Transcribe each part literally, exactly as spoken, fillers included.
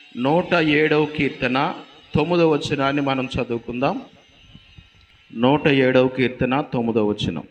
నూట ఏడవ కీర్తన తొమ్మిదవ వచనాన్ని మనం చదువుకుందాం. నూట ఏడవ కీర్తన తొమ్మిదవ వచనం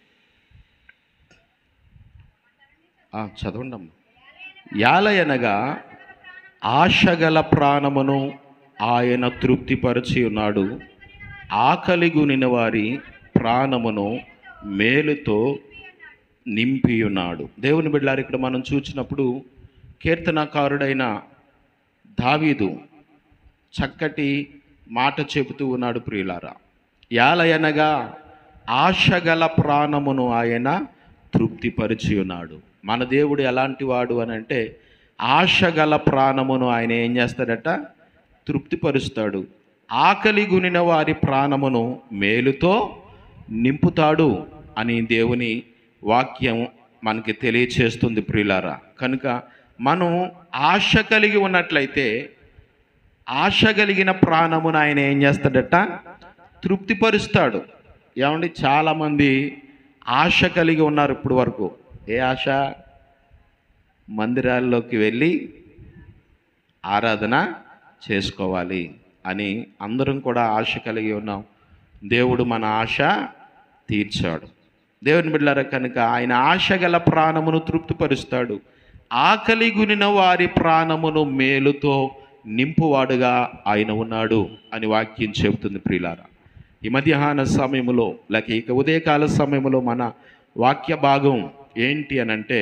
చదవండమ్మా. యాలయనగా ఆశగల ప్రాణమును ఆయన తృప్తిపరిచి ఉన్నాడు, ఆకలిగొనిన వారి ప్రాణమును మేలుతో నింపి ఉన్నాడు. దేవుని బిడ్డలారా, ఇక్కడ మనం చూసినప్పుడు కీర్తనకారుడైన దావీదు చక్కటి మాట చెబుతూ ఉన్నాడు. ప్రియులారా, యాలయనగా ఆశగల ప్రాణమును ఆయన తృప్తిపరిచి ఉన్నాడు. మన దేవుడు ఎలాంటి వాడు అని అంటే, ఆశగల ప్రాణమును ఆయన ఏం చేస్తాడట? తృప్తిపరుస్తాడు. ఆకలిగొనిన వారి ప్రాణమును మేలుతో నింపుతాడు అని దేవుని వాక్యం మనకి తెలియచేస్తుంది. ప్రియులారా, కనుక మనం ఆశ కలిగి ఉన్నట్లయితే ఆశ కలిగిన ప్రాణమును ఆయన ఏం చేస్తాడట? తృప్తిపరుస్తాడు. ఏమండి, చాలామంది ఆశ కలిగి ఉన్నారు ఇప్పుడు వరకు. ఏ ఆశ? మందిరాల్లోకి వెళ్ళి ఆరాధన చేసుకోవాలి అని అందరం కూడా ఆశ కలిగి ఉన్నాం. దేవుడు మన ఆశ తీర్చాడు. దేవుని బిడ్డలారా, కనుక ఆయన ఆశ గల ప్రాణమును తృప్తిపరుస్తాడు, ఆకలిగొనిన వారి ప్రాణమును మేలుతో నింపువాడుగా ఆయన ఉన్నాడు అని వాక్యం చెబుతుంది. ప్రియులారా, ఈ మధ్యాహ్న సమయంలో లేక ఇక ఉదయకాల సమయంలో మన వాక్య భాగం ఏంటి అనంటే,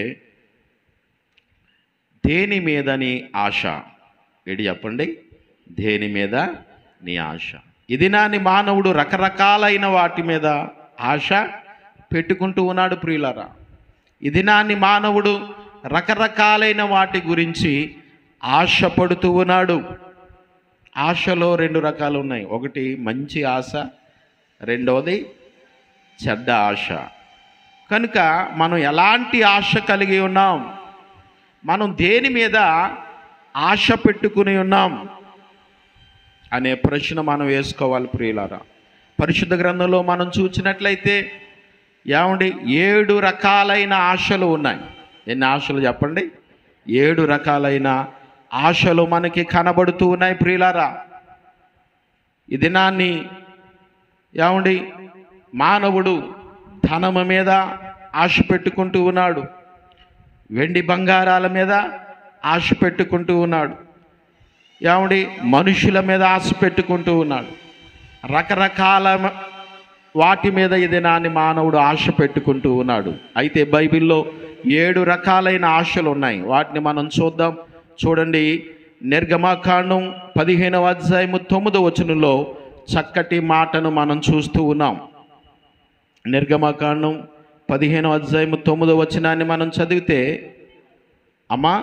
దేని మీద నీ ఆశ? ఏడి చెప్పండి. దేని మీద నీ ఆశ? ఇది నాని మానవుడు రకరకాలైన వాటి మీద ఆశ పెట్టుకుంటూ ఉన్నాడు. ప్రియులారా, ఇది నాని మానవుడు రకరకాలైన వాటి గురించి ఆశపడుతూ ఉన్నాడు. ఆశలో రెండు రకాలు ఉన్నాయి. ఒకటి మంచి ఆశ, రెండవది చెడ్డ ఆశ. కనుక మనం ఎలాంటి ఆశ కలిగి ఉన్నాం? మనం దేని మీద ఆశ పెట్టుకుని ఉన్నాం అనే ప్రశ్న మనం వేసుకోవాలి. ప్రియులారా, పరిశుద్ధ గ్రంథంలో మనం చూసినట్లయితే ఏమండి, ఏడు రకాలైన ఆశలు ఉన్నాయి. ఎన్ని ఆశలు చెప్పండి? ఏడు రకాలైన ఆశలు మనకి కనబడుతూ ఉన్నాయి. ప్రియులారా, ఈ దినాన్ని ఏమండి మానవుడు ధనము మీద ఆశ పెట్టుకుంటూ ఉన్నాడు, వెండి బంగారాల మీద ఆశ పెట్టుకుంటూ ఉన్నాడు, ఏమండి మనుషుల మీద ఆశ పెట్టుకుంటూ ఉన్నాడు. రకరకాల వాటి మీద ఈ దినాన్ని మానవుడు ఆశ పెట్టుకుంటూ ఉన్నాడు. అయితే బైబిల్లో ఏడు రకాలైన ఆశలు ఉన్నాయి. వాటిని మనం చూద్దాం. చూడండి, నిర్గమకాండం పదిహేనవ అధ్యాయము తొమ్మిదవ వచనంలో చక్కటి మాటను మనం చూస్తూ ఉన్నాం. నిర్గమకాండం పదిహేనవ అధ్యాయము తొమ్మిదవ వచనాన్ని మనం చదివితే, అమ్మా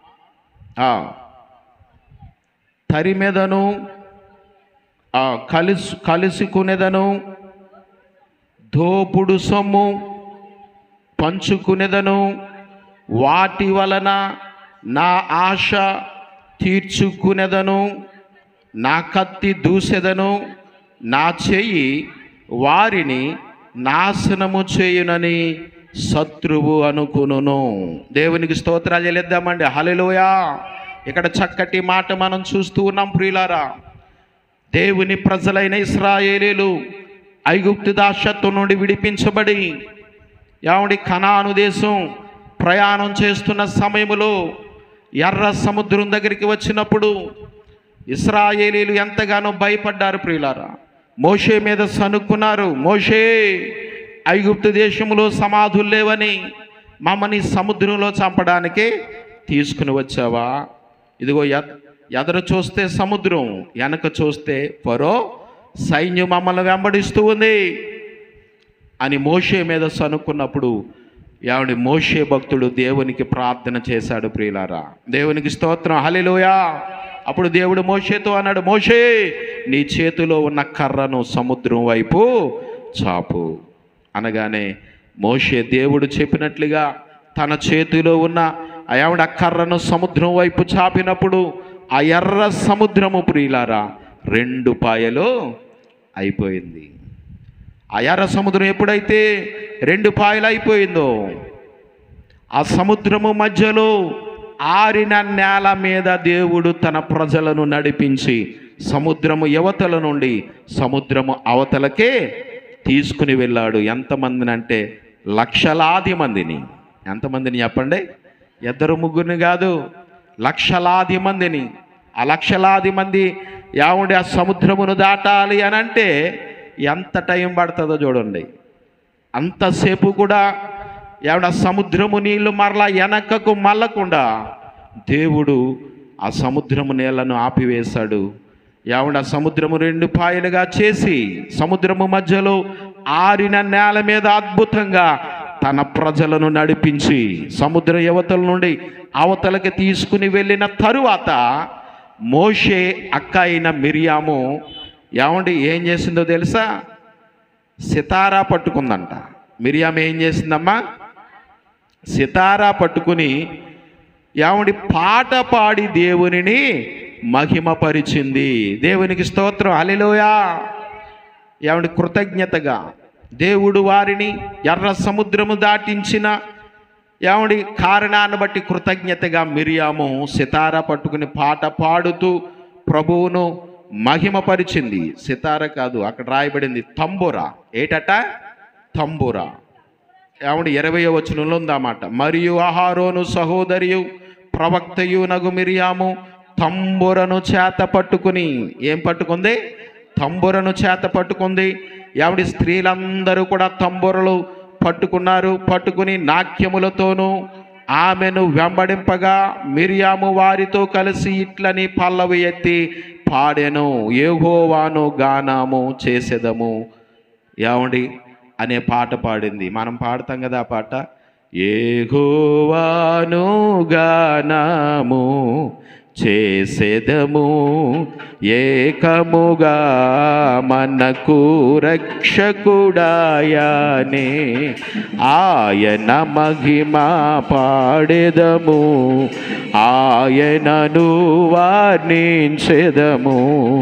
తరి మీదను కలిసి కలుసుకునేదను, దోపుడు సొమ్ము పంచుకునేదను, వాటి వలన నా ఆశ తీర్చుకునేదను, నా కత్తి దూసెదను, నా చెయ్యి వారిని నాశనము చేయునని శత్రువు అనుకును. దేవునికి స్తోత్రాలు చెల్లిద్దామండి. హల్లెలూయా. ఇక్కడ చక్కటి మాట మనం చూస్తూ ఉన్నాం. ప్రియులారా, దేవుని ప్రజలైన ఇశ్రాయేలీలు ఐగుప్తు దాస్యత్వం నుండి విడిపించబడి ఏమండి కనాను దేశం ప్రయాణం చేస్తున్న సమయంలో ఎర్ర సముద్రం దగ్గరికి వచ్చినప్పుడు ఇశ్రాయేలీలు ఎంతగానో భయపడ్డారు. ప్రియులారా, మోషే మీద సనుక్కున్నారు. మోషే, ఐగుప్తు దేశంలో సమాధులు లేవని మమ్మల్ని సముద్రంలో చంపడానికి తీసుకుని వచ్చావా? ఇదిగో ఎదరు చూస్తే సముద్రం, వెనక చూస్తే ఫరో సైన్యం మమ్మల్ని వెంబడిస్తూ ఉంది అని మోషే మీద సనుక్కున్నప్పుడు ఏమండి మోషే భక్తుడు దేవునికి ప్రార్థన చేశాడు. ప్రియులారా, దేవునికి స్తోత్రం. హల్లెలూయా. అప్పుడు దేవుడు మోషేతో అన్నాడు, మోషే, నీ చేతిలో ఉన్న కర్రను సముద్రం వైపు చాపు అనగానే మోషే దేవుడు చెప్పినట్లుగా తన చేతిలో ఉన్న ఆవిడ కర్రను సముద్రం వైపు చాపినప్పుడు ఆ ఎర్ర సముద్రము ప్రియులారా రెండు పాయలు అయిపోయింది. ఆ ఎర్ర సముద్రం ఎప్పుడైతే రెండు పాయలు అయిపోయిందో, ఆ సముద్రము మధ్యలో ఆరిన నేల మీద దేవుడు తన ప్రజలను నడిపించి సముద్రము యువతల నుండి సముద్రము అవతలకే తీసుకుని వెళ్ళాడు. ఎంతమందిని అంటే లక్షలాది మందిని. ఎంతమందిని చెప్పండి? ఇద్దరు ముగ్గురిని కాదు, లక్షలాది మందిని. ఆ లక్షలాది మంది ఏమండి ఆ సముద్రమును దాటాలి అని అంటే ఎంత టైం పడుతుందో చూడండి. అంతసేపు కూడా ఏమన్నా సముద్రము నీళ్లు మరలా వెనకకు మళ్ళకుండా దేవుడు ఆ సముద్రము నీళ్లను ఆపివేశాడు. ఏమన్నా సముద్రము రెండు పాయలుగా చేసి సముద్రము మధ్యలో ఆరిన నేల మీద అద్భుతంగా తన ప్రజలను నడిపించి సముద్ర యువతల నుండి అవతలకి తీసుకుని వెళ్ళిన తరువాత మోషే అక్క అయిన మిరియాము ఏమండి ఏం చేసిందో తెలుసా? సితారా పట్టుకుందంట. మిరియాము ఏం చేసిందమ్మా? సితారా పట్టుకుని ఏమండి పాట పాడి దేవునిని మహిమపరిచింది. దేవునికి స్తోత్రం, హల్లెలూయా. ఏమండి కృతజ్ఞతగా దేవుడు వారిని ఎర్ర సముద్రము దాటించిన ఏమండి కారణాన్ని బట్టి కృతజ్ఞతగా మిరియాము సితారా పట్టుకుని పాట పాడుతూ ప్రభువును మహిమపరిచింది. సితార కాదు, అక్కడ రాయబడింది తంబురా. ఏటట? తంబురా. ఏమండి ఇరవయో వచనంలో ఉందన్నమాట. మరియు అహరోను సహోదరియు ప్రవక్తయు నగు మిరియాము తంబురను చేత పట్టుకుని, ఏం పట్టుకుంది? తంబురను చేత పట్టుకుంది. ఏమిటి స్త్రీలందరూ కూడా తంబురలు పట్టుకున్నారు. పట్టుకుని నాట్యములతోనూ ఆమెను వెంబడింపగా మిరియాము వారితో కలిసి ఇట్లని పల్లవి ఎత్తి పాడెను, యెహోవాను గానము చేసేదము ఏమండి అనే పాట పాడింది. మనం పాడతాం కదా ఆ పాట. యెహోవాను గానము చేసేదము ఏకముగా మనకు రక్షకుడాయనే, ఆయన మహిమ పాడెదము, ఆయనను వర్ణించెదము,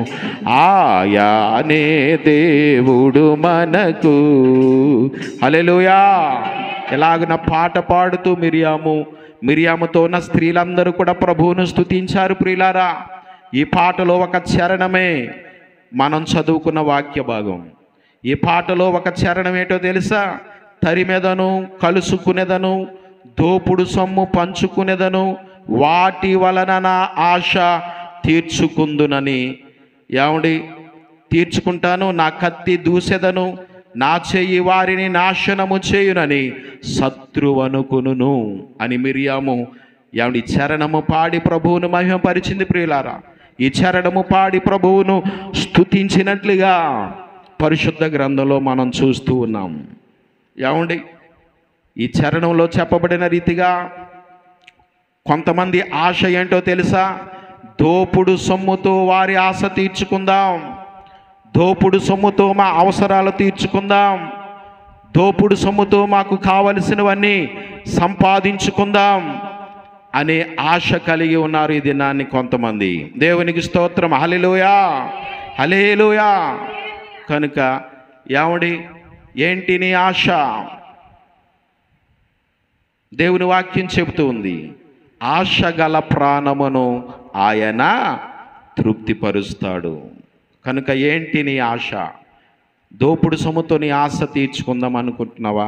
ఆయనే దేవుడు మనకు. హల్లెలూయా. ఎలాగున పాట పాడుతూ మిరియాము మిరియాముతో ఉన్న స్త్రీలందరూ కూడా ప్రభువును స్తుతించారు. ప్రియులారా, ఈ పాటలో ఒక చరణమే మనం చదువుకున్న వాక్య భాగం. ఈ పాటలో ఒక చరణం ఏంటో తెలుసా? తరిమెదను, కలుసుకునేదను, దోపుడు సొమ్ము పంచుకునేదను, వాటి వలన నా ఆశ తీర్చుకుందునని. ఏమండి తీర్చుకుంటాను, నా కత్తి దూసెదను, నా చెయ్యి వారిని నాశనము చేయునని శత్రువనుకును అని మిరియాము ఏమండి చరణము పాడి ప్రభువును మహిమపరిచింది. ప్రియులారా, ఈ చరణము పాడి ప్రభువును స్తుతించినట్లుగా పరిశుద్ధ గ్రంథంలో మనం చూస్తూ ఉన్నాం. ఏమండి ఈ చరణంలో చెప్పబడిన రీతిగా కొంతమంది ఆశ ఏంటో తెలుసా? దోపుడు సొమ్ముతో వారి ఆశ తీర్చుకుందాం, దోపుడు సొమ్ముతో మా అవసరాలు తీర్చుకుందాం, దోపుడు సొమ్ముతో మాకు కావలసినవన్నీ సంపాదించుకుందాం అనే ఆశ కలిగి ఉన్నారు ఈ దినాన్ని కొంతమంది. దేవునికి స్తోత్రం, హల్లెలూయా, హల్లెలూయా. కనుక ఏమండి ఏంటి నీ ఆశ? దేవుని వాక్యం చెబుతూ ఉంది, ఆశ గల ప్రాణమును ఆయన తృప్తిపరుస్తాడు. కనుక ఏంటి నీ ఆశ? దోపుడు సొమ్ముతో నీ ఆశ తీర్చుకుందాం అనుకుంటున్నావా?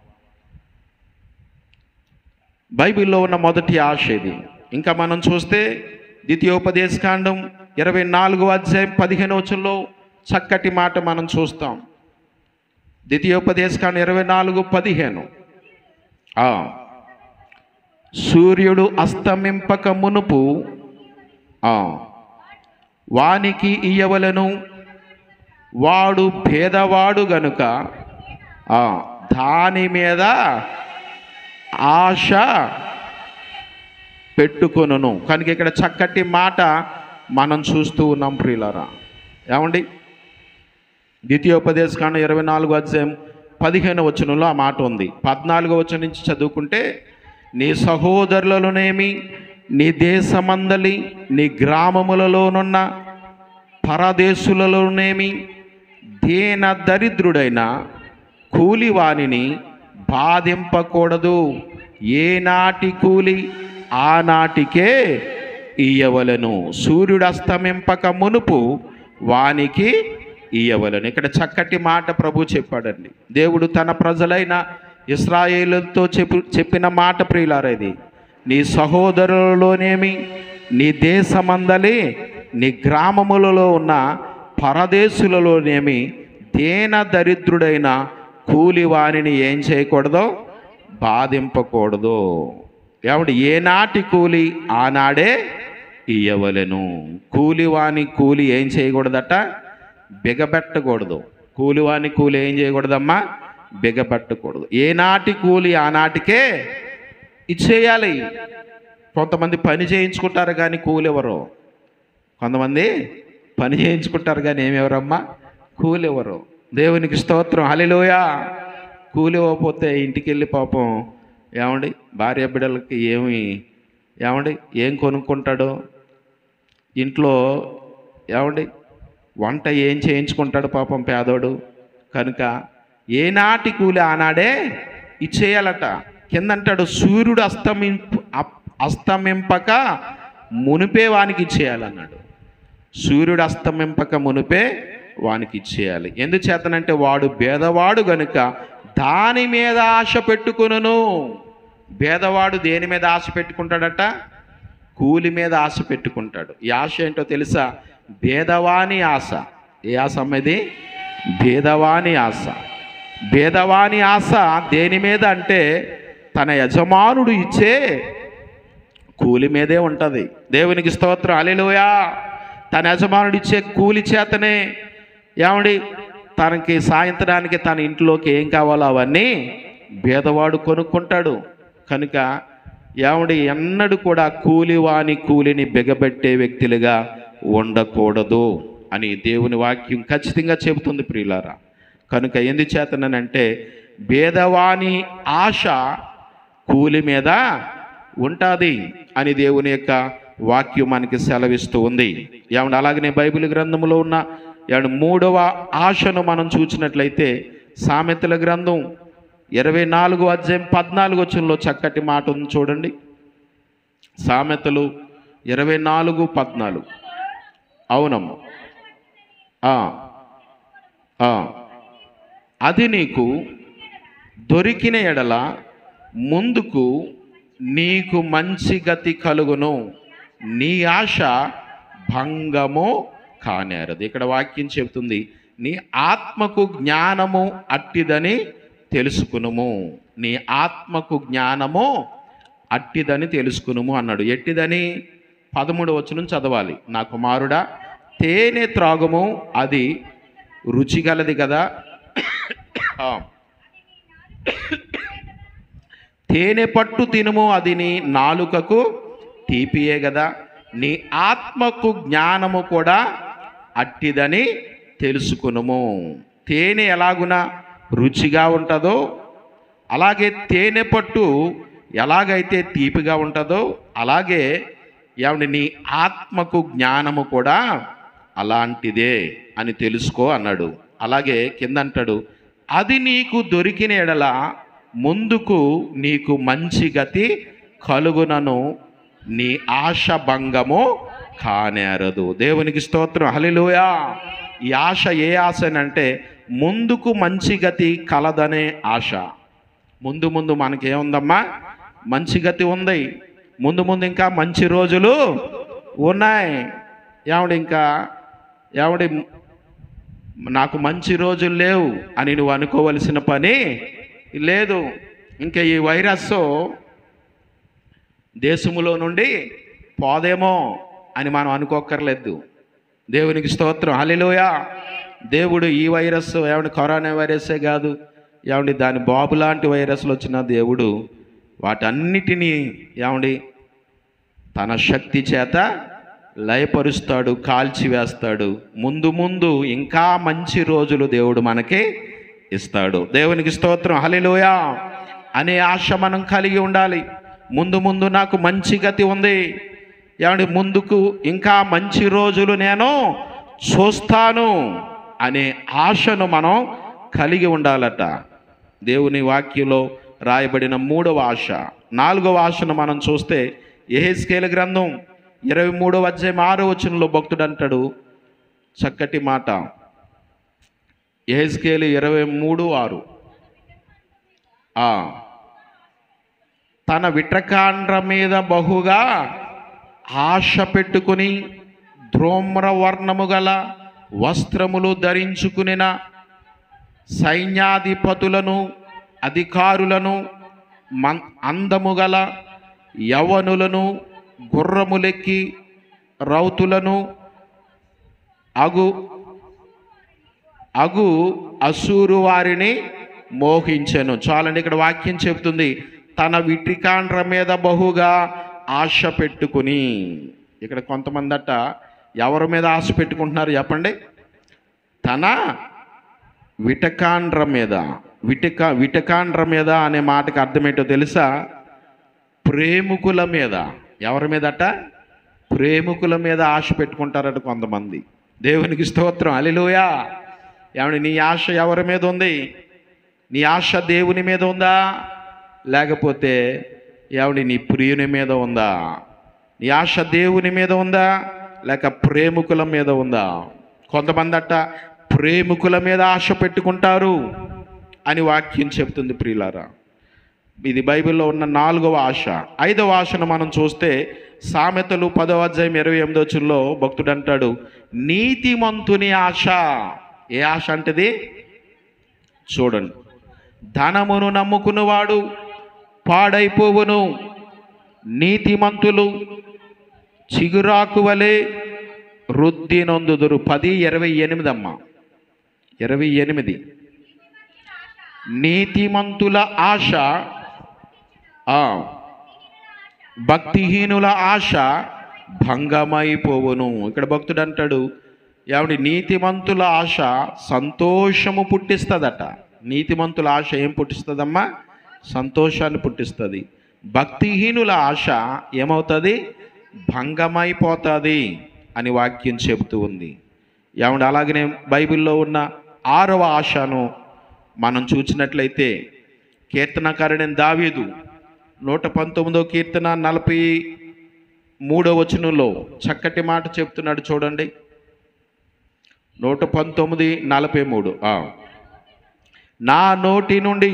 బైబిల్లో ఉన్న మొదటి ఆశ ఇది. ఇంకా మనం చూస్తే ద్వితీయోపదేశకాండం ఇరవై నాలుగో అధ్యాయం పదిహేను వచనంలో చక్కటి మాట మనం చూస్తాం. ద్వితీయోపదేశకాండం ఇరవై నాలుగు పదిహేను. సూర్యుడు అస్తమింపక మునుపు వానికి ఇయ్యవలను, వాడు పేదవాడు గనుక దాని మీద ఆశ పెట్టుకొనును. కనుక ఇక్కడ చక్కటి మాట మనం చూస్తూ ఉన్నాం ప్రియులారా. ఏమండి ద్వితీయోపదేశకాండం ఇరవై నాలుగు అధ్యాయం పదిహేను వచనంలో ఆ మాట ఉంది. పద్నాలుగో వచనం నుంచి చదువుకుంటే, నీ సహోదరులలోనేమి, నీ దేశమందలి, నీ గ్రామములలోనున్న పరదేశులలోనేమి, దీన దరిద్రుడైన కూలివానిని బాధింపకూడదు. ఏనాటి కూలి ఆనాటికే ఇయ్యవలెను, సూర్యుడు అస్తమింపక మునుపు వానికి ఇయ్యవలెను. ఇక్కడ చక్కటి మాట ప్రభు చెప్పాడండి. దేవుడు తన ప్రజలైన ఇశ్రాయేలుతో చెప్పు చెప్పిన మాట ప్రియులారేది, నీ సహోదరులలోనేమి, నీ దేశమందలి నీ గ్రామములలో ఉన్న పరదేశులలోనేమి దేన దరిద్రుడైన కూలి వానిని ఏం చేయకూడదు, బాధింపకూడదు. ఏమంటే ఏనాటి కూలి ఆనాడే ఇయ్యవలెను. కూలివాని కూలి ఏం చేయకూడదట, బిగబెట్టకూడదు. కూలివాని కూలి ఏం చేయకూడదమ్మా, బిగబెట్టకూడదు. ఏనాటి కూలి ఆనాటికే ఇచ్చేయాలి. కొంతమంది పని చేయించుకుంటారు కానీ కూలి ఎవరు, కొంతమంది పని చేయించుకుంటారు కానీ ఏమెవరమ్మా, కూలి ఎవరు. దేవునికి స్తోత్రం, హల్లెలూయా. కూలి ఇవ్వకపోతే ఇంటికి వెళ్ళి పాపం ఏమండి భార్య బిడ్డలకి ఏమి ఏమండి ఏం కొనుక్కుంటాడు, ఇంట్లో ఏమండి వంట ఏం చేయించుకుంటాడు పాపం పేదోడు. కనుక ఏనాటి కూలి ఆనాడే ఇచ్చేయాలట. కిందంటాడు సూర్యుడు అస్తమింపు అస్తమింపక మునిపే వానికి ఇచ్చేయాలన్నాడు. సూర్యుడు అస్తమింపక మునిపే వానికి ఇచ్చేయాలి. ఎందుచేతనంటే వాడు భేదవాడు గనుక దాని మీద ఆశ పెట్టుకును. భేదవాడు దేని మీద ఆశ పెట్టుకుంటాడట, కూలి మీద ఆశ పెట్టుకుంటాడు. ఈ ఆశ ఏంటో తెలుసా, భేదవాని ఆశ. ఏ ఆశ అమ్మది, భేదవాని ఆశ. భేదవాని ఆశ దేని మీద అంటే తన యజమానుడు ఇచ్చే కూలి మీదే ఉంటుంది. దేవునికి స్తోత్రం, హల్లెలూయా. తన యజమానుడు ఇచ్చే కూలి చేతనే ఏమండి తనకి సాయంత్రానికి తన ఇంట్లోకి ఏం కావాలో అవన్నీ భేదవాడు కొనుక్కుంటాడు. కనుక ఏమండి ఎన్నడూ కూడా కూలివాని కూలిని బిగబెట్టే వ్యక్తులుగా ఉండకూడదు అని దేవుని వాక్యం ఖచ్చితంగా చెబుతుంది ప్రియులారా. కనుక ఎందుచేతనంటే భేదవాని ఆశ కూలి మీద ఉంటుంది అని దేవుని యొక్క వాక్యం మనకి సెలవిస్తూ ఉంది. ఏమంటే అలాగనే బైబిల్ గ్రంథంలో ఉన్న ఏమంటే మూడవ ఆశను మనం చూసినట్లయితే సామెతల గ్రంథం ఇరవై నాలుగు అధ్యాయం పద్నాలుగు వచనంలో చక్కటి మాట ఉంది చూడండి. సామెతలు ఇరవై నాలుగు పద్నాలుగు. అవునమ్మా, అది నీకు దొరికిన ఎడల ముందుకు నీకు మంచి గతి కలుగును, నీ ఆశ భంగము కానేరదు. ఇక్కడ వాక్యం చెబుతుంది, నీ ఆత్మకు జ్ఞానము అట్టిదని తెలుసుకునుము. నీ ఆత్మకు జ్ఞానము అట్టిదని తెలుసుకునుము అన్నాడు. ఎట్టిదని పదమూడు వచనం చదవాలి. నా కుమారుడా, తేనె త్రాగుము, అది రుచిగలది కదా, తేనె పట్టు తినుము, అది నీ నాలుకకు తీపియే కదా. నీ ఆత్మకు జ్ఞానము కూడా అట్టిదని తెలుసుకునుము. తేనె ఎలాగున రుచిగా ఉంటుందో అలాగే తేనె పట్టు ఎలాగైతే తీపిగా ఉంటుందో అలాగే ఏమండి నీ ఆత్మకు జ్ఞానము కూడా అలాంటిదే అని తెలుసుకో అన్నాడు. అలాగే కింద అంటాడు, అది నీకు దొరికిన ఎడల ముందుకు నీకు మంచి గతి కలుగునను, నీ ఆశ భంగము కానేరదు. దేవునికి స్తోత్రం, హల్లెలూయా. ఈ ఆశ ఏ ఆశ అంటే ముందుకు మంచి గతి కలదనే ఆశ. ముందు ముందు మనకేముందమ్మా, మంచి గతి ఉంది. ముందు ముందు ఇంకా మంచి రోజులు ఉన్నాయి. ఏమండి ఇంకా ఏమండి నాకు మంచి రోజులు లేవు అని నువ్వు అనుకోవలసిన పని లేదు. ఇంకా ఈ వైరస్ దేశములో నుండి పోదేమో అని మనం అనుకోక్కర్లేదు. దేవునికి స్తోత్రం, హల్లెలూయా. దేవుడు ఈ వైరస్ ఏమంటే కరోనా వైరస్సే కాదు, ఏమండి దాని బాబు లాంటి వైరస్లు వచ్చిన దేవుడు వాటన్నిటినీ ఏమండి తన శక్తి చేత లయపరుస్తాడు, కాల్చివేస్తాడు. ముందు ముందు ఇంకా మంచి రోజులు దేవుడు మనకి ఇస్తాడు. దేవునికి స్తోత్రం, హల్లెలూయా. అనే ఆశ మనం కలిగి ఉండాలి. ముందు ముందు నాకు మంచి గతి ఉంది, ఏమండి ముందుకు ఇంకా మంచి రోజులు నేను చూస్తాను అనే ఆశను మనం కలిగి ఉండాలట. దేవుని వాక్యంలో రాయబడిన మూడవ ఆశ. నాలుగవ ఆశను మనం చూస్తే యెహెజ్కేలు గ్రంథం ఇరవై మూడవ అధ్యాయం ఆరో వచనంలో భక్తుడు అంటాడు చక్కటి మాట. యెహెజ్కేలు ఇరవై మూడు ఆరు. తన విట్రకాండ్ర మీద బహుగా ఆశ పెట్టుకుని ధూమ్రవర్ణము గల వస్త్రములు ధరించుకునిన సైన్యాధిపతులను అధికారులను మన్ అందము గల యవనులను గుర్రములెక్కి రౌతులను అగు అగు అసూరు వారిని మోహించెను. చాలండి, ఇక్కడ వాక్యం చెప్తుంది తన విట్రికాండ్ర మీద బహుగా ఆశ పెట్టుకుని. ఇక్కడ కొంతమంది అట్ట ఎవరి మీద ఆశ పెట్టుకుంటున్నారు చెప్పండి? తన విటకాండ్ర మీద. విటక విటకాండ్ర మీద అనే మాటకి అర్థమేంటో తెలుసా? ప్రేమికుల మీద. ఎవరి మీదట? ప్రేమికుల మీద ఆశ పెట్టుకుంటారట కొంతమంది. దేవునికి స్తోత్రం, హల్లెలూయా. ఏమండి, నీ ఆశ ఎవరి మీద ఉంది? నీ ఆశ దేవుని మీద ఉందా, లేకపోతే ఏమండి నీ ప్రియుని మీద ఉందా? నీ ఆశ దేవుని మీద ఉందా, లేక ప్రేమికుల మీద ఉందా? కొంతమంది అట్ట ప్రేమికుల మీద ఆశ పెట్టుకుంటారు అని వాక్యం చెప్తుంది ప్రియులారా. ఇది బైబిల్లో ఉన్న నాలుగవ ఆశ. ఐదవ ఆశను మనం చూస్తే సామెతలు పదవ అధ్యాయం ఇరవై ఎనిమిదో వచనంలో భక్తుడు అంటాడు నీతిమంతుని ఆశ. ఏ ఆశ అంటది? చూడండి, ధనమును నమ్ముకున్నవాడు పాడైపోవును, నీతిమంతులు చిగురాకు వలె వృద్ధి నొందుదురు. పది ఇరవై ఎనిమిది అమ్మ, ఇరవై ఎనిమిది. నీతిమంతుల ఆశ, భక్తిహీనుల ఆశ భంగమైపోవును. ఇక్కడ భక్తుడు అంటాడు ఏమండి, నీతిమంతుల ఆశ సంతోషము పుట్టిస్తుందట. నీతిమంతుల ఆశ ఏం పుట్టిస్తుందమ్మా? సంతోషాన్ని పుట్టిస్తుంది. భక్తిహీనుల ఆశ ఏమవుతుంది? భంగమైపోతుంది అని వాక్యం చెబుతూ ఉంది. ఏమండి, అలాగనే బైబిల్లో ఉన్న ఆరవ ఆశను మనం చూసినట్లయితే కీర్తనకారుడైన దావీదు నూట పంతొమ్మిదో కీర్తన నలభై మూడో వచనంలో చక్కటి మాట చెప్తున్నాడు చూడండి. నూట పంతొమ్మిది నలభై మూడు. నా నోటి నుండి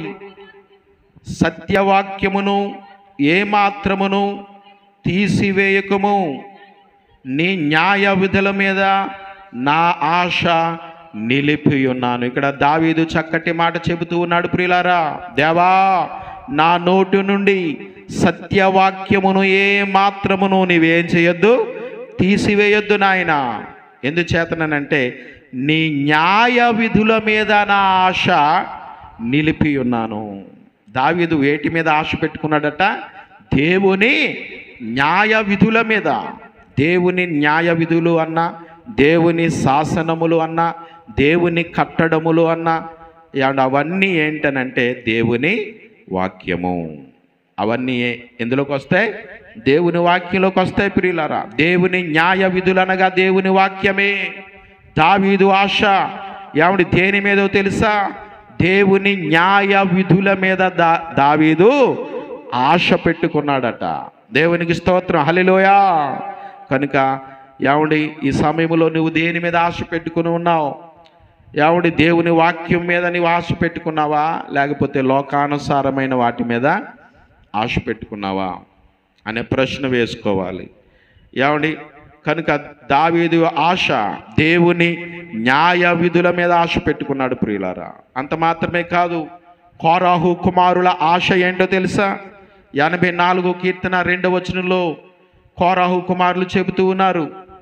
సత్యవాక్యమును ఏమాత్రమును తీసివేయకము, నీ న్యాయ విధుల మీద నా ఆశ నిలిపి ఉన్నాను. ఇక్కడ దావీదు చక్కటి మాట చెబుతూ ఉన్నాడు ప్రియులారా. దేవా, నా నోటి నుండి సత్యవాక్యమును ఏ మాత్రమును నీవేం చేయొద్దు, తీసివేయొద్దు నాయన. ఎందుచేతనంటే నీ న్యాయ విధుల మీద నా ఆశ నిలిపి ఉన్నాను. దావీదు వేటి మీద ఆశ పెట్టుకున్నాడట? దేవుని న్యాయ విధుల మీద. దేవుని న్యాయ విధులు అన్న, దేవుని శాసనములు అన్న, దేవుని కట్టడములు అన్న, అవన్నీ ఏంటనంటే దేవుని వాక్యము. అవన్నీ ఎందులోకి వస్తాయి? దేవుని వాక్యంలోకి వస్తాయి ప్రియులారా. దేవుని న్యాయ విధులు అనగా దేవుని వాక్యమే. దావీదు ఆశ ఏమిటి? దేని మీదో తెలుసా? దేవుని న్యాయ విధుల మీద దా దావీదు ఆశ పెట్టుకున్నాడట. దేవునికి స్తోత్రం, హల్లెలూయా. కనుక ఏమండి, ఈ సమయంలో నువ్వు దేని మీద ఆశ పెట్టుకుని ఉన్నావు? ఏమండి, దేవుని వాక్యం మీద నీవు ఆశ పెట్టుకున్నావా, లేకపోతే లోకానుసారమైన వాటి మీద ఆశ పెట్టుకున్నావా అనే ప్రశ్న వేసుకోవాలి. ఏమండి, కనుక దావీదు ఆశ దేవుని న్యాయ విధుల మీద ఆశ పెట్టుకున్నాడు ప్రియులారా. అంత మాత్రమే కాదు, కోరాహు కుమారుల ఆశ ఏంటో తెలుసా? ఎనభై నాలుగో కీర్తన రెండవ వచనంలో కోరాహు కుమారులు చెబుతూ ఉన్నారు.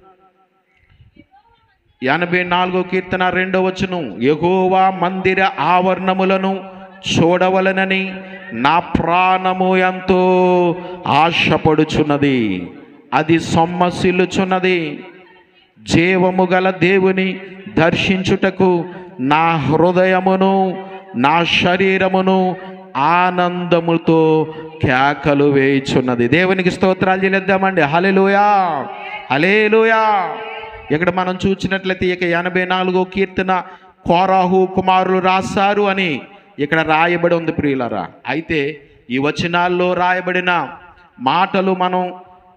ఎనభై నాలుగో కీర్తన రెండవ వచనం, యెహోవా మందిర ఆవరణములను చూడవలనని నా ప్రాణము ఎంతో ఆశపడుచున్నది, అది సొమ్మసిల్లుచున్నది. జీవము గల దేవుని దర్శించుటకు నా హృదయమును నా శరీరమును ఆనందముతో కేకలు వేయుచున్నది. దేవునికి స్తోత్రాలు చెల్లిద్దామండి. హల్లెలూయా, హల్లెలూయా. ఇక్కడ మనం చూసినట్లయితే ఇక ఎనభై నాలుగో కీర్తన కోరాహు కుమారులు రాశారు అని ఇక్కడ రాయబడి ఉంది ప్రియులరా. అయితే ఈ వచనాల్లో రాయబడిన మాటలు మనం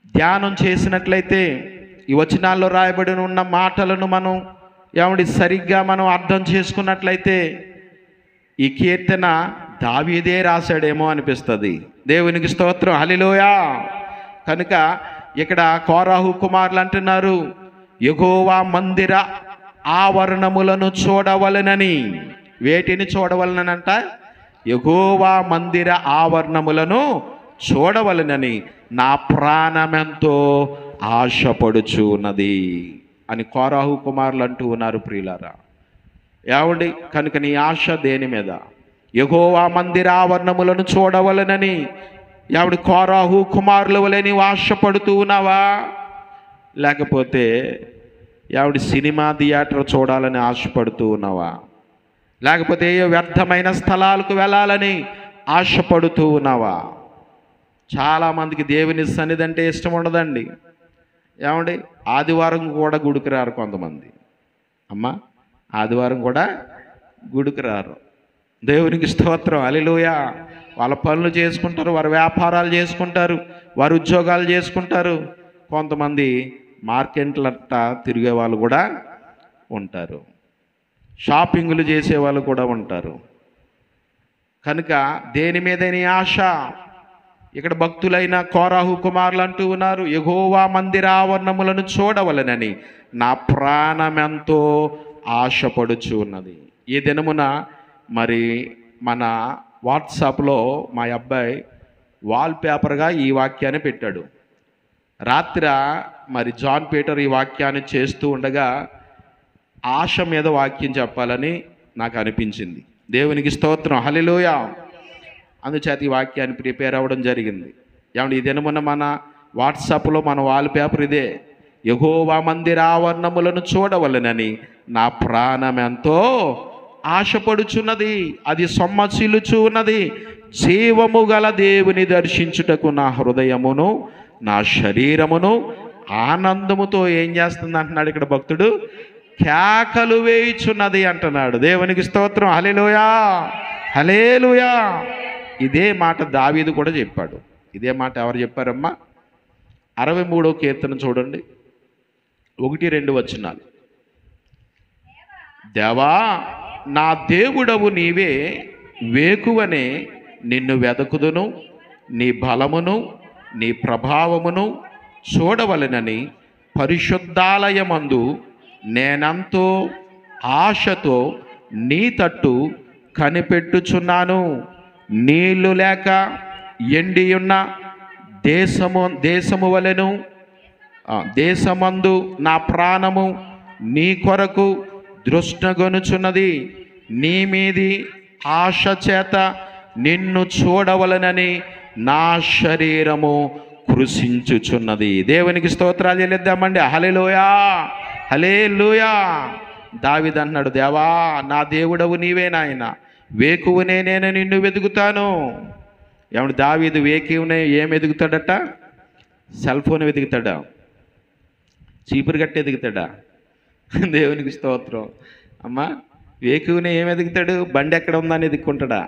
ధ్యానం చేసినట్లయితే ఈ వచనాల్లో రాయబడి ఉన్న మాటలను మనం ఏమండి సరిగ్గా మనం అర్థం చేసుకున్నట్లయితే ఈ కీర్తన దావీదే రాశాడేమో అనిపిస్తుంది. దేవునికి స్తోత్రం, హల్లెలూయా. కనుక ఇక్కడ కోరాహు కుమారులు అంటున్నారు, యెహోవా మందిర ఆవరణములను చూడవలెనని. వేటిని చూడవలనంట? యెహోవా మందిర ఆవరణములను చూడవలెనని నా ప్రాణమెంతో ఆశపడుచు ఉన్నది అని కోరాహు కుమారులు అంటూ ఉన్నారు. ప్రియులారా, ఏమండి, కనుక నీ ఆశ దేని మీద? యెహోవా మందిర ఆవరణములను చూడవలెనని ఏమిడి కోరాహు కుమారుల వలె నీవు ఆశపడుతూ ఉన్నావా? లేకపోతే ఏమిడి సినిమా థియేటర్ చూడాలని ఆశపడుతూ ఉన్నావా? లేకపోతే ఏ వ్యర్థమైన స్థలాలకు వెళ్ళాలని ఆశపడుతూ ఉన్నావా? చాలామందికి దేవుని సన్నిధి అంటే ఇష్టం ఉండదండి. ఏమండి, ఆదివారం కూడా గుడికి రారు కొంతమంది. అమ్మ, ఆదివారం కూడా గుడికి రారు. దేవునికి స్తోత్రం, హల్లెలూయా. వాళ్ళ పనులు చేసుకుంటారు, వారు వ్యాపారాలు చేసుకుంటారు, వారు ఉద్యోగాలు చేసుకుంటారు. కొంతమంది మార్కెట్లంట తిరిగే వాళ్ళు కూడా ఉంటారు, షాపింగ్లు చేసేవాళ్ళు కూడా ఉంటారు. కనుక దేని మీద నీ ఆశ? ఇక్కడ భక్తులైన కోరాహు కుమారులు అంటూ ఉన్నారు, యెహోవా మందిర ఆవరణములను చూడవలెనని నా ప్రాణమెంతో ఆశపడుచు ఉన్నది. ఈ దినమున మరి మన వాట్సాప్లో మా అబ్బాయి వాల్పేపర్గా ఈ వాక్యాన్ని పెట్టాడు. రాత్రి మరి జాన్ పీటర్ ఈ వాక్యాన్ని చేస్తూ ఉండగా ఆశ మీద వాక్యం చెప్పాలని నాకు అనిపించింది. దేవునికి స్తోత్రం, హల్లెలూయా. అందుచేత ఈ వాక్యాన్ని ప్రిపేర్ అవ్వడం జరిగింది. ఏమంటే ఈ దినమున మన వాట్సాప్లో మన వాల్పేపర్ ఇదే, యెహోవా మందిర ఆవరణములను చూడవలెనని నా ప్రాణమెంతో ఆశపడుచున్నది, అది సొమ్మసిల్లుచు ఉన్నది. జీవము గల దేవుని దర్శించుటకు నా హృదయమును నా శరీరమును ఆనందముతో ఏం చేస్తుంది అంటున్నాడు ఇక్కడ భక్తుడు? కేకలు వేయుచున్నది అంటున్నాడు. దేవునికి స్తోత్రం, హల్లెలూయా, హల్లెలూయా. ఇదే మాట దావీదు కూడా చెప్పాడు. ఇదే మాట ఎవరు చెప్పారమ్మా? అరవై మూడో కీర్తన చూడండి, ఒకటి రెండు వచనాలు. దేవా, నా దేవుడవు నీవే, వేకువనే నిన్ను వెదకుదును, నీ బలమును నీ ప్రభావమును చూడవలెనని పరిశుద్ధాలయమందు నేనంతో ఆశతో నీ తట్టు కనిపెట్టుచున్నాను. నీళ్లు లేక ఎండియున్న దేశము దేశము వలెను దేశమందు నా ప్రాణము నీ కొరకు దృష్టిగొనుచున్నది. నీ మీది ఆశ చేత నిన్ను చూడవలనని నా శరీరము కృషించుచున్నది. దేవునికి స్తోత్రాలు చెల్లిద్దామండి. హల్లెలూయా, హల్లెలూయా. దావీదు అన్నాడు, దేవా నా దేవుడవు నీవే నాయన, వేకువనే నేను నిన్ను వెతుకుతాను. ఏమంటే దావీదు వేకువనే ఏం ఎదుగుతాడట? Cell phone వెతుకుతాడా? చీపురు గట్టి ఎదుగుతాడా? దేవునికి స్తోత్రం. అమ్మా, వేకువనే ఏం ఎదుగుతాడు? బండి ఎక్కడ ఉందని ఎదుక్కుంటాడా?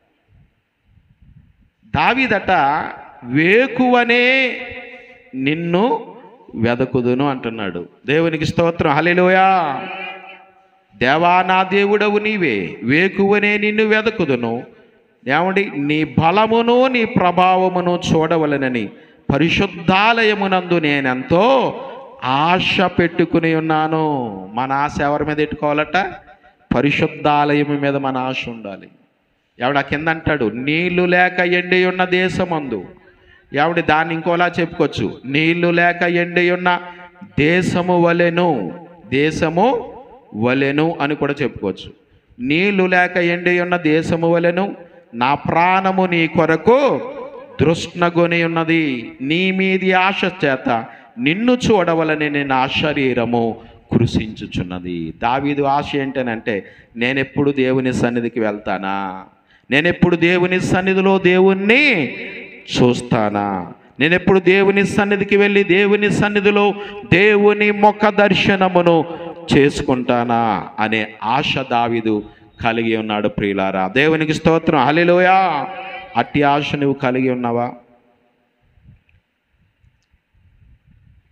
దావీదట వేకువనే నిన్ను వెదకుదును అంటున్నాడు. దేవునికి స్తోత్రం, హల్లెలూయా. దేవా నా దేవుడవు నీవే, వేకువనే నిన్ను వెదకుదును. ఏమండి, నీ బలమును నీ ప్రభావమును చూడవలెనని పరిశుద్ధాలయమునందు నేనెంతో ఆశ పెట్టుకుని ఉన్నాను. మన ఆశ ఎవరి మీద పెట్టుకోవాలట? పరిశుద్ధాలయం మీద మన ఆశ ఉండాలి. ఎవడ కింద అంటాడు, నీళ్లు లేక ఎండి ఉన్న దేశమందు. ఎవడి దాన్ని ఇంకోలా చెప్పుకోవచ్చు, నీళ్లు లేక ఎండి ఉన్న దేశము వలెను, దేశము వలెను అని కూడా చెప్పుకోవచ్చు. నీళ్లు లేక ఎండి ఉన్న దేశము వలెను నా ప్రాణము నీ కొరకు దృష్ణగొని ఉన్నది. నీ మీది ఆశ చేత నిన్ను చూడవలని నా శరీరము కృషించుచున్నది. దావీదు ఆశ ఏంటనంటే, నేనెప్పుడు దేవుని సన్నిధికి వెళ్తానా, నేనెప్పుడు దేవుని సన్నిధిలో దేవుణ్ణి చూస్తానా, నేనెప్పుడు దేవుని సన్నిధికి వెళ్ళి దేవుని సన్నిధిలో దేవుని ముఖ దర్శనమును చేసుకుంటానా అనే ఆశ దావీదు కలిగి ఉన్నాడు. ప్రియులారా, దేవునికి స్తోత్రం, హల్లెలూయా. అట్టి ఆశ నువ్వు కలిగి ఉన్నావా?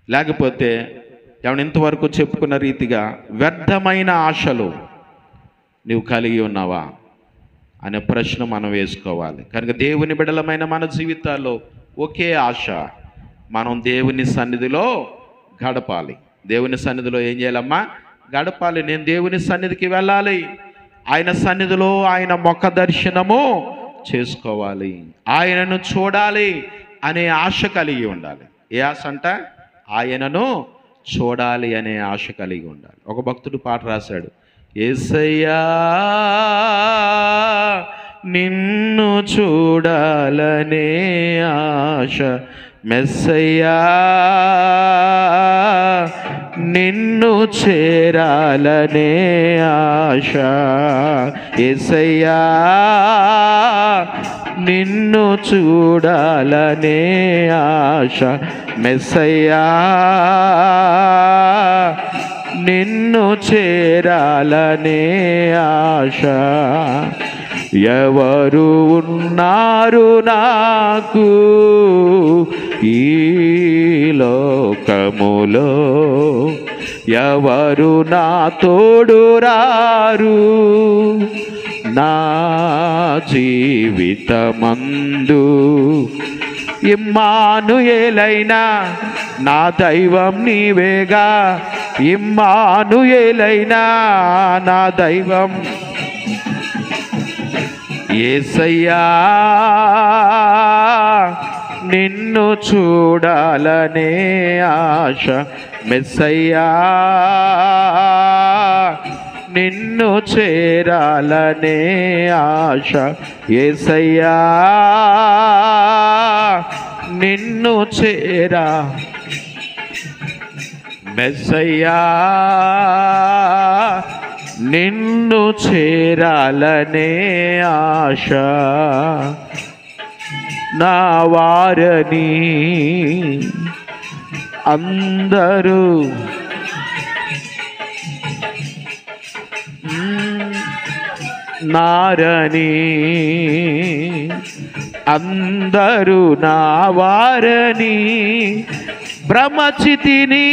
లేకపోతే ఏమన్నా ఇంతవరకు చెప్పుకున్న రీతిగా వ్యర్థమైన ఆశలు నీవు కలిగి ఉన్నావా అనే ప్రశ్న మనం వేసుకోవాలి. కనుక దేవుని బిడ్డలమైన మన జీవితాల్లో ఒకే ఆశ, మనం దేవుని సన్నిధిలో గడపాలి. దేవుని సన్నిధిలో ఏం చేయాలమ్మా? గడపాలి. నేను దేవుని సన్నిధికి వెళ్ళాలి, ఆయన సన్నిధిలో ఆయన ముఖ దర్శనము చేసుకోవాలి, ఆయనను చూడాలి అనే ఆశ కలిగి ఉండాలి. ఏ ఆశ అంట? ఆయనను చూడాలి అనే ఆశ కలిగి ఉండాలి. ఒక భక్తుడు పాట రాశాడు, యేసయ్యా నిన్ను చూడాలనే ఆశ, మెస్సయ్యా నిన్ను చేరాలనే ఆశ, యేసయ్యా నిన్ను చూడాలనే ఆశ, మెస్సయ్యా నిన్ను చేరాలనే ఆశ. ఎవరు ఉన్నారు నాకు ఈ లోకములో, ఎవరు నా తోడు రారు నా జీవితమందు, ఇమ్మానుయేలైనా నా దైవం నీవేగా, ఇమ్మానుయేలైనా నా దైవం యేసయ్యా నిన్ను చూడాలనే ఆశ, మెస్సయ్యా నిన్ను చేరాలనే ఆశ, యేసయ్యా నిన్ను చేరా, మెస్సయ్యా నిన్ను చేరాలనే ఆశ. నా వారని అందరూ నారని, అందరూ నా వారని భ్రమచితిని,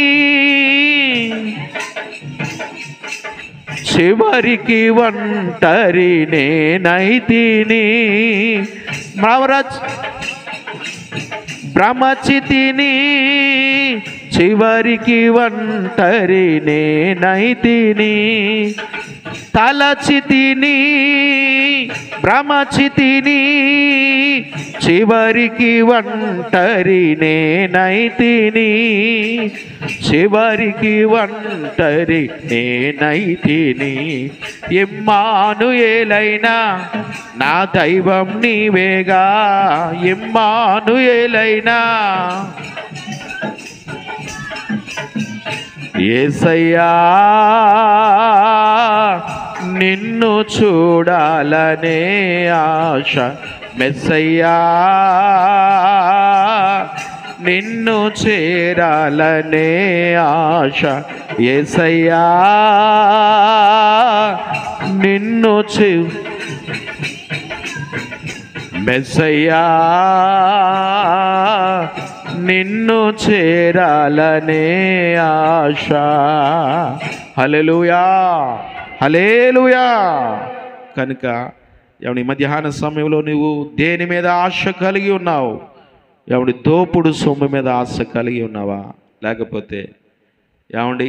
చివరికి ఒంటరి నేనైతిని, భ్రమచితిని చివరికి ఒంటరి నేనైతిని, తలచితిని భ్రమచితిని చివరికి ఒంటరి నేనైతిని, చివరికి ఒంటరి నేనైతిని, ఇమ్మానుయేలైనా నా దైవం నీవేగా, ఇమ్మానుయేలైనా యేసయ్యా నిన్ను చూడాలనే ఆశ, మెస్సయ్యా నిన్ను చేరాలనే ఆశ, యేసయ్యా నిన్ను చే మెస్సయ్యా నిన్ను చేరాలనే ఆశ. హల్లెలూయా, హల్లెలూయా. కనుక ఎవడి మధ్యాహ్న సమయంలో నువ్వు దేని మీద ఆశ కలిగి ఉన్నావు? ఎవడి దోపుడు సొమ్ము మీద ఆశ కలిగి ఉన్నావా? లేకపోతే ఏమండి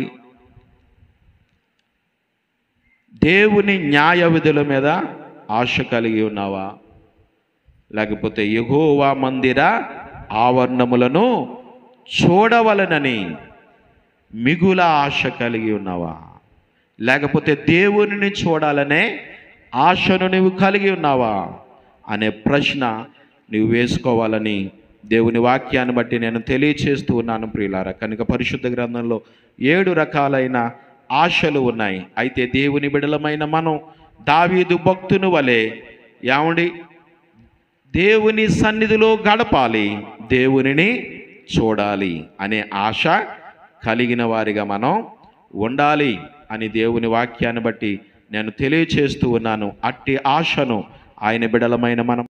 దేవుని న్యాయ విధుల మీద ఆశ కలిగి ఉన్నావా? లేకపోతే యెహోవా మందిర ఆవరణములను చూడవలనని మిగుల ఆశ కలిగి ఉన్నావా? లేకపోతే దేవునిని చూడాలనే ఆశను నువ్వు కలిగి ఉన్నావా అనే ప్రశ్న నువ్వు వేసుకోవాలని దేవుని వాక్యాన్ని బట్టి నేను తెలియచేస్తూ ఉన్నాను ప్రియులారా. కనుక పరిశుద్ధ గ్రంథంలో ఏడు రకాలైన ఆశలు ఉన్నాయి. అయితే దేవుని బిడలమైన మనం దావీదు భక్తుని వలె ఏమండి దేవుని సన్నిధిలో గడపాలి, దేవునిని చూడాలి అనే ఆశ కలిగిన వారిగా మనం ఉండాలి అని దేవుని వాక్యాన్ని బట్టి నేను తెలియచేస్తూ ఉన్నాను. అట్టి ఆశను ఆయన బిడలమైన మనం